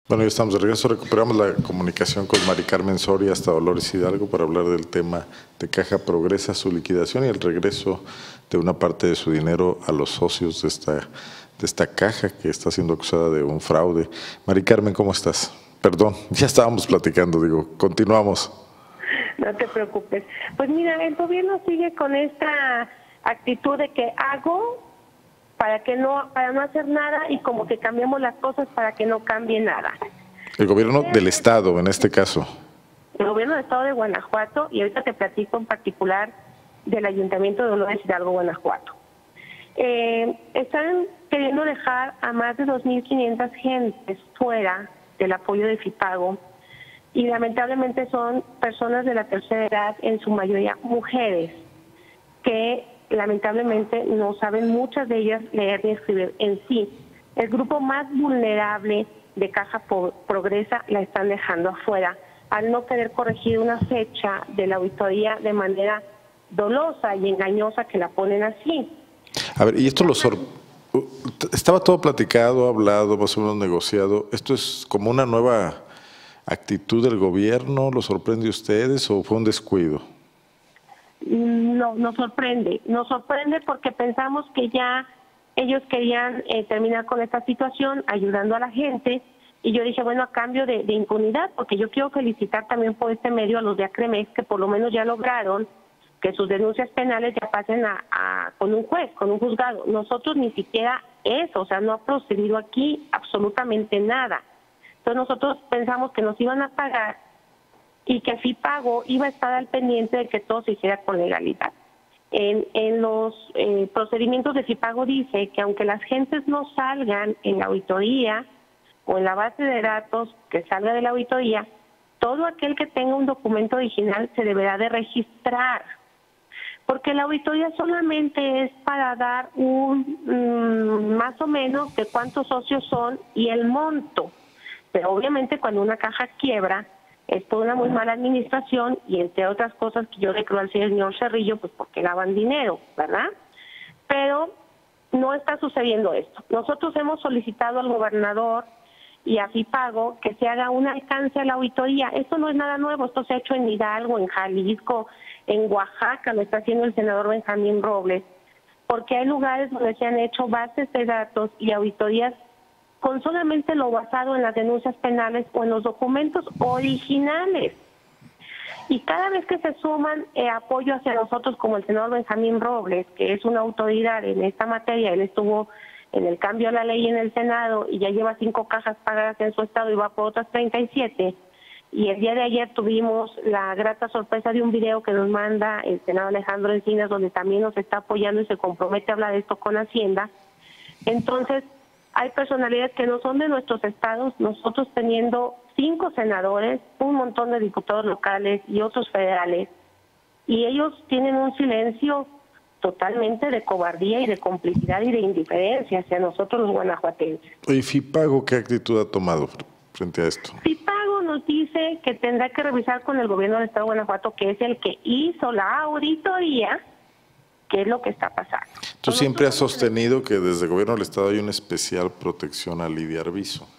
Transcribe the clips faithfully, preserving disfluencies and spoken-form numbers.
Bueno, ya estamos de regreso. Recuperamos la comunicación con Mari Carmen Soria hasta Dolores Hidalgo para hablar del tema de Caja Progresa, su liquidación y el regreso de una parte de su dinero a los socios de esta, de esta caja que está siendo acusada de un fraude. Mari Carmen, ¿cómo estás? Perdón, ya estábamos platicando, digo, continuamos. No te preocupes. Pues mira, el gobierno sigue con esta actitud de que hago para que no para no hacer nada y como que cambiamos las cosas para que no cambie nada. El gobierno del estado, en este caso. El gobierno del estado de Guanajuato, y ahorita te platico en particular del Ayuntamiento de Dolores Hidalgo, Guanajuato. Eh, están queriendo dejar a más de dos mil quinientas gentes fuera del apoyo de FIPAGO y lamentablemente son personas de la tercera edad, en su mayoría mujeres, que lamentablemente no saben muchas de ellas leer ni escribir en sí. El grupo más vulnerable de Caja Progresa la están dejando afuera al no querer corregir una fecha de la auditoría de manera dolosa y engañosa que la ponen así. A ver, y esto lo sor... estaba todo platicado, hablado, más o menos negociado. ¿Esto es como una nueva actitud del gobierno? ¿Lo sorprende a ustedes o fue un descuido? No, nos sorprende. Nos sorprende porque pensamos que ya ellos querían eh, terminar con esta situación ayudando a la gente. Y yo dije, bueno, a cambio de, de impunidad, porque yo quiero felicitar también por este medio a los de Acremex, que por lo menos ya lograron que sus denuncias penales ya pasen a, a con un juez, con un juzgado. Nosotros ni siquiera eso, o sea, no ha procedido aquí absolutamente nada. Entonces nosotros pensamos que nos iban a pagar y que FIPAGO iba a estar al pendiente de que todo se hiciera con legalidad. En, en los eh, procedimientos de FIPAGO dice que aunque las gentes no salgan en la auditoría o en la base de datos que salga de la auditoría, todo aquel que tenga un documento original se deberá de registrar, porque la auditoría solamente es para dar un mmm, más o menos de cuántos socios son y el monto, pero obviamente cuando una caja quiebra es por una muy mala administración y entre otras cosas que yo le creo al señor Cerrillo, pues porque lavan dinero, ¿verdad? Pero no está sucediendo esto. Nosotros hemos solicitado al gobernador y a FIPAGO que se haga un alcance a la auditoría. Esto no es nada nuevo, esto se ha hecho en Hidalgo, en Jalisco, en Oaxaca, lo está haciendo el senador Benjamín Robles, porque hay lugares donde se han hecho bases de datos y auditorías con solamente lo basado en las denuncias penales o en los documentos originales. Y cada vez que se suman eh, apoyo hacia nosotros, como el senador Benjamín Robles, que es una autoridad en esta materia, él estuvo en el cambio a la ley en el Senado y ya lleva cinco cajas pagadas en su estado y va por otras treinta y siete. Y el día de ayer tuvimos la grata sorpresa de un video que nos manda el senador Alejandro Encinas, donde también nos está apoyando y se compromete a hablar de esto con Hacienda. Entonces, hay personalidades que no son de nuestros estados, nosotros teniendo cinco senadores, un montón de diputados locales y otros federales, y ellos tienen un silencio totalmente de cobardía y de complicidad y de indiferencia hacia nosotros los guanajuatenses. ¿Y FIPAGO qué actitud ha tomado frente a esto? FIPAGO nos dice que tendrá que revisar con el gobierno del estado de Guanajuato, que es el que hizo la auditoría, qué es lo que está pasando. Tú siempre has sostenido que desde el gobierno del estado hay una especial protección a Lidia Arvizo,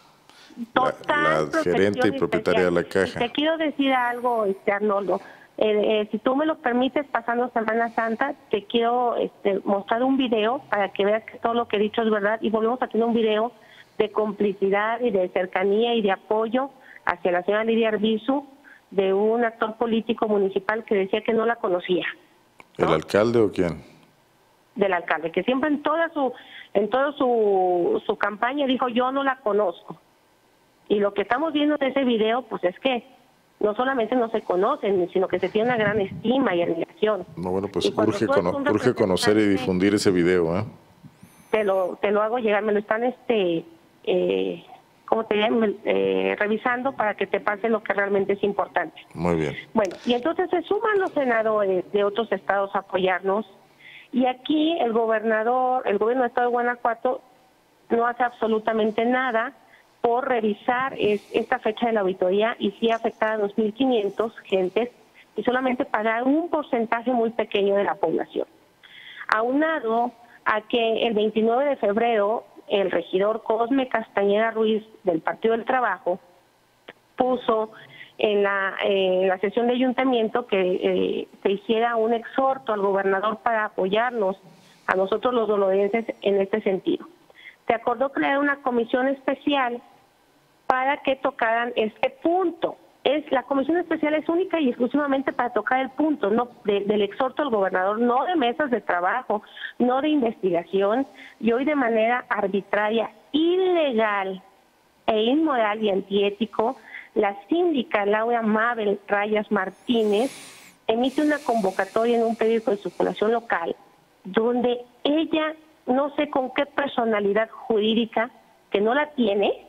la, la gerente y propietaria de la caja. Te quiero decir algo, este Arnoldo. Eh, eh, si tú me lo permites, pasando Semana Santa, te quiero este, mostrar un video para que veas que todo lo que he dicho es verdad y volvemos a tener un video de complicidad y de cercanía y de apoyo hacia la señora Lidia Arvizo, de un actor político municipal que decía que no la conocía. ¿No? ¿El alcalde o quién? Del alcalde, que siempre en toda su en toda su, su campaña dijo yo no la conozco. Y lo que estamos viendo en ese video, pues es que no solamente no se conocen, sino que se tiene una gran estima y admiración. No, bueno, pues urge, cono urge conocer y difundir ese video, ¿eh? Te lo, te lo hago llegar, me lo están, este, eh, ¿cómo te llaman? Eh, revisando para que te pase lo que realmente es importante. Muy bien. Bueno, y entonces se suman los senadores de otros estados a apoyarnos, y aquí el gobernador, el gobierno del estado de Guanajuato no hace absolutamente nada por revisar es, esta fecha de la auditoría y sí afectar a dos mil quinientos gentes y solamente pagar un porcentaje muy pequeño de la población. Aunado a que el veintinueve de febrero el regidor Cosme Castañeda Ruiz del Partido del Trabajo puso en la, eh, en la sesión de ayuntamiento que eh, se hiciera un exhorto al gobernador para apoyarnos a nosotros los dolorenses en este sentido. Se acordó crear una comisión especial para que tocaran este punto. Es, la comisión especial es única y exclusivamente para tocar el punto no de, del exhorto al gobernador, no de mesas de trabajo, no de investigación, y hoy de manera arbitraria, ilegal e inmoral y antiético, la síndica Laura Mabel Rayas Martínez emite una convocatoria en un periódico de circulación local donde ella, no sé con qué personalidad jurídica, que no la tiene,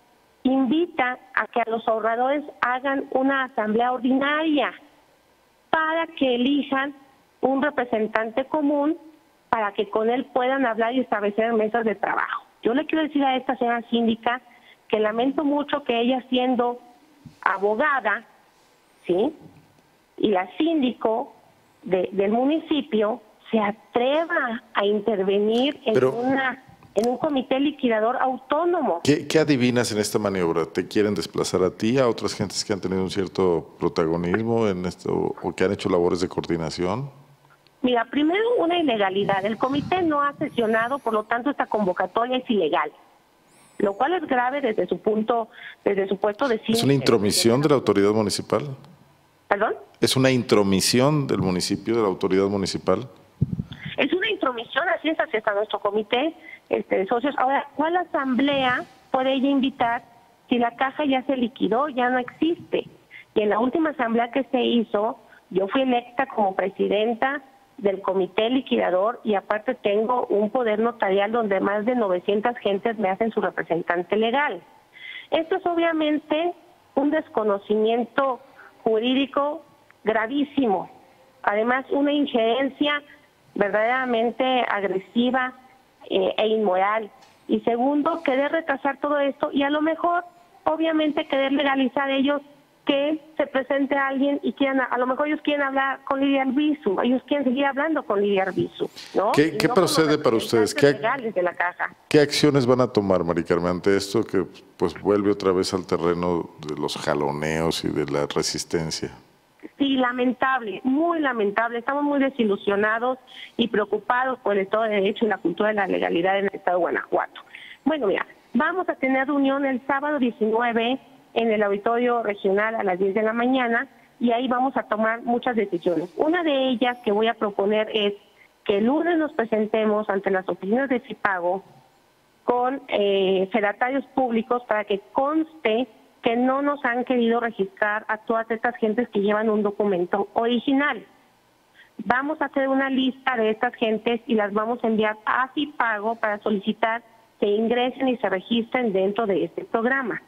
invita a que a los ahorradores hagan una asamblea ordinaria para que elijan un representante común para que con él puedan hablar y establecer mesas de trabajo. Yo le quiero decir a esta señora síndica que lamento mucho que ella, siendo abogada, ¿sí?, y la síndico de, del municipio, se atreva a intervenir en Pero, una en un comité liquidador autónomo. ¿Qué, ¿Qué adivinas en esta maniobra? ¿Te quieren desplazar a ti, a otras gentes que han tenido un cierto protagonismo en esto o que han hecho labores de coordinación? Mira, primero una ilegalidad. El comité no ha sesionado, por lo tanto esta convocatoria es ilegal, lo cual es grave desde su punto, desde su puesto de... ¿Es una intromisión de la autoridad municipal? ¿Perdón? ¿Es una intromisión del municipio, de la autoridad municipal? Es una intromisión, así es, así está nuestro comité este, de socios. Ahora, ¿cuál asamblea puede ella invitar si la caja ya se liquidó, ya no existe? Y en la última asamblea que se hizo, yo fui electa como presidenta del comité liquidador y aparte tengo un poder notarial donde más de novecientas gentes me hacen su representante legal. Esto es obviamente un desconocimiento jurídico gravísimo, además una injerencia verdaderamente agresiva eh, e inmoral. Y segundo, querer retrasar todo esto y a lo mejor, obviamente, querer legalizar ellos que se presente a alguien y quieran, a lo mejor ellos quieren hablar con Lidia Arbizu, ellos quieren seguir hablando con Lidia Arbizu, ¿no? ¿Qué, qué no procede para ustedes? ¿Qué, de la caja. ¿Qué acciones van a tomar, Mari Carmen, ante esto que pues vuelve otra vez al terreno de los jaloneos y de la resistencia? Sí, lamentable, muy lamentable. Estamos muy desilusionados y preocupados por el Estado de Derecho y la cultura de la legalidad en el Estado de Guanajuato. Bueno, mira, vamos a tener reunión el sábado diecinueve en el Auditorio Regional a las diez de la mañana y ahí vamos a tomar muchas decisiones. Una de ellas que voy a proponer es que el lunes nos presentemos ante las oficinas de Fipago con eh, fedatarios públicos para que conste que no nos han querido registrar a todas estas gentes que llevan un documento original. Vamos a hacer una lista de estas gentes y las vamos a enviar a Fipago para solicitar que ingresen y se registren dentro de este programa.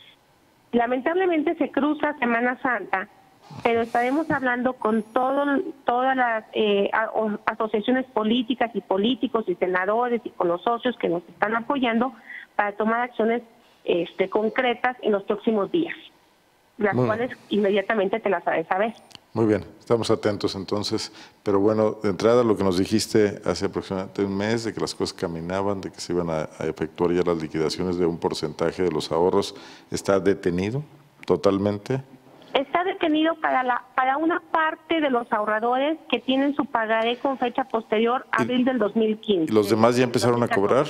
Lamentablemente se cruza Semana Santa, pero estaremos hablando con todo, todas las eh, asociaciones políticas y políticos y senadores y con los socios que nos están apoyando para tomar acciones Este, concretas en los próximos días, las Muy cuales bien. inmediatamente te las haré saber. Muy bien, estamos atentos entonces, pero bueno, de entrada lo que nos dijiste hace aproximadamente un mes de que las cosas caminaban, de que se iban a, a efectuar ya las liquidaciones de un porcentaje de los ahorros, ¿está detenido totalmente? Está detenido para la para una parte de los ahorradores que tienen su pagaré con fecha posterior a abril del dos mil quince. ¿Y los demás ya empezaron a cobrar?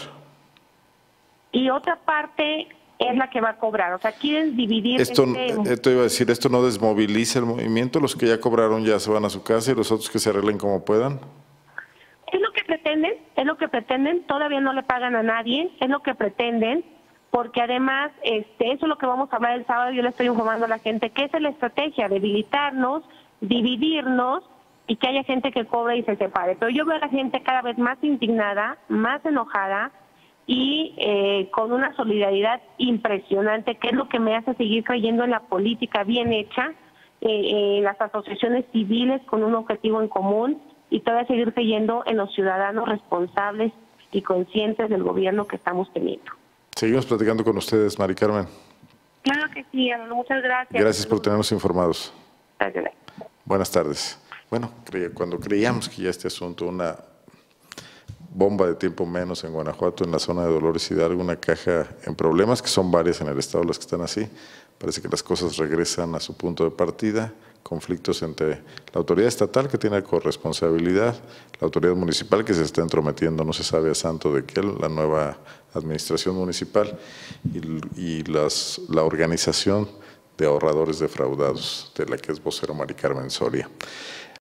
Y otra parte es la que va a cobrar, o sea, quieren dividir... Esto, este... esto iba a decir, ¿esto no desmoviliza el movimiento? ¿Los que ya cobraron ya se van a su casa y los otros que se arreglen como puedan? Es lo que pretenden, es lo que pretenden, todavía no le pagan a nadie, es lo que pretenden, porque además, este, eso es lo que vamos a hablar el sábado, yo le estoy informando a la gente, que es la estrategia, debilitarnos, dividirnos, y que haya gente que cobre y se separe. Pero yo veo a la gente cada vez más indignada, más enojada, y eh, con una solidaridad impresionante, que es lo que me hace seguir creyendo en la política bien hecha, eh, en las asociaciones civiles con un objetivo en común, y todavía seguir creyendo en los ciudadanos responsables y conscientes del gobierno que estamos teniendo. Seguimos platicando con ustedes, Mari Carmen. Claro que sí, muchas gracias. Gracias por tenernos informados. Gracias. Buenas tardes. Bueno, cuando creíamos que ya este asunto, una bomba de tiempo menos en Guanajuato, en la zona de Dolores Hidalgo, una caja en problemas, que son varias en el estado las que están así. Parece que las cosas regresan a su punto de partida, conflictos entre la autoridad estatal, que tiene corresponsabilidad, la autoridad municipal, que se está entrometiendo, no se sabe a santo de qué, la nueva administración municipal, y, y las, la organización de ahorradores defraudados, de la que es vocero Mari Carmen Soria.